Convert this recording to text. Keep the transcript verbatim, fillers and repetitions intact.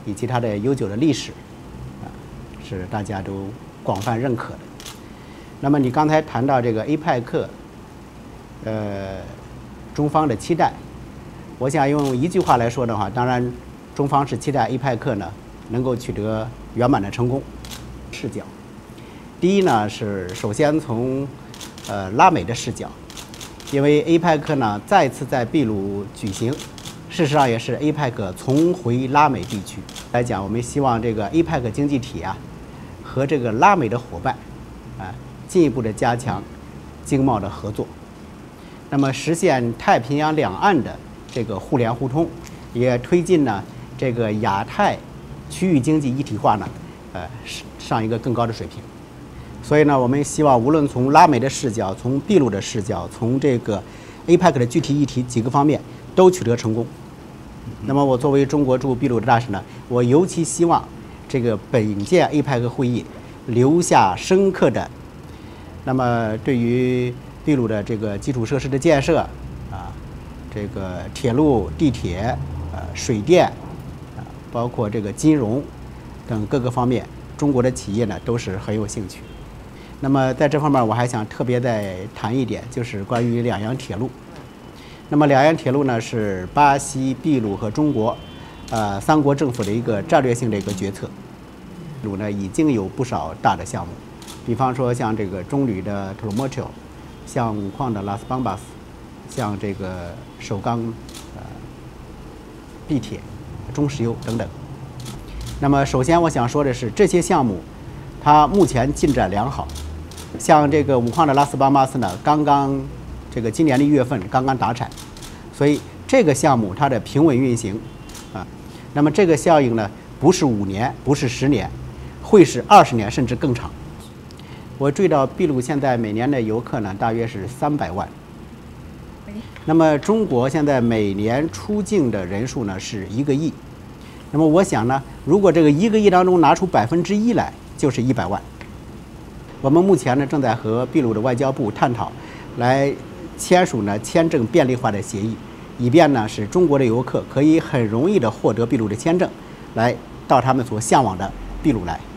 以及它的悠久的历史，啊，是大家都广泛认可的。那么你刚才谈到这个 A P E C， 呃，中方的期待，我想用一句话来说的话，当然，中方是期待 A P E C 呢能够取得圆满的成功。视角，第一呢是首先从呃拉美的视角，因为 A P E C 呢再次在秘鲁举行。事实上也是 A P E C 重回拉美地区来讲，我们希望这个 A P E C 经济体啊和这个拉美的伙伴啊进一步的加强经贸的合作，那么实现太平洋两岸的这个互联互通，也推进呢这个亚太区域经济一体化呢呃上一个更高的水平。所以呢，我们希望无论从拉美的视角，从秘鲁的视角，从这个 A P E C 的具体议题几个方面都取得成功。那么我作为中国驻秘鲁的大使呢，我尤其希望这个本届 A P E C 会议留下深刻的，那么对于秘鲁的这个基础设施的建设啊，这个铁路、地铁、呃水电啊，包括这个金融等各个方面，中国的企业呢都是很有兴趣。那么在这方面，我还想特别再谈一点，就是关于两洋铁路。那么两洋铁路呢，是巴西、秘鲁和中国，呃，三国政府的一个战略性的一个决策。秘鲁呢已经有不少大的项目，比方说像这个中铝的 Tomocho， 像五矿的 Las Bambas， 像这个首钢呃地铁、中石油等等。那么首先我想说的是，这些项目它目前进展良好，像这个五矿的拉斯巴马斯呢，刚刚。这个今年的一月份刚刚达产，所以这个项目它的平稳运行，啊，那么这个效应呢，不是五年，不是十年，会是二十年甚至更长。我注意到秘鲁现在每年的游客呢，大约是三百万。那么中国现在每年出境的人数呢是一个亿，那么我想呢，如果这个一个亿当中拿出百分之一来，就是一百万。我们目前呢正在和秘鲁的外交部探讨，来。签署呢签证便利化的协议，以便呢使中国的游客可以很容易的获得秘鲁的签证，来到他们所向往的秘鲁来。